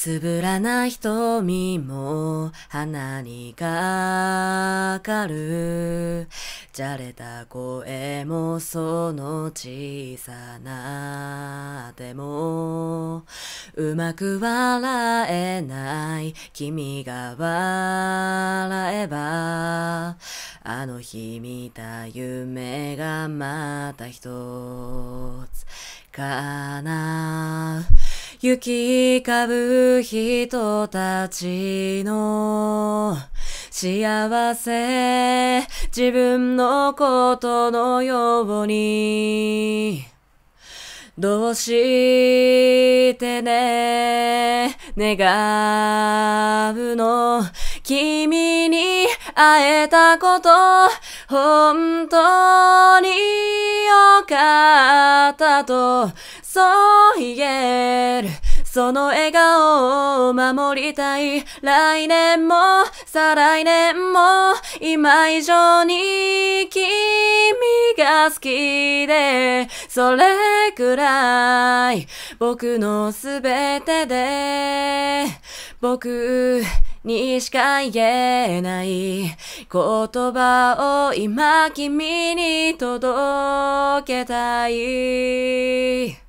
つぶらな瞳も鼻にかかる。洒落た声もその小さな手もうまく笑えない君が笑えばあの日見た夢がまた一つ叶う。行き交う人たちの幸せ、自分のことのようにどうしてね願うの。君に会えたこと本当によかったとそう言える。その笑顔を守りたい。来年も再来年も今以上に君が好きで、それくらい僕のすべてで、僕にしか言えない言葉を今君に届けたい。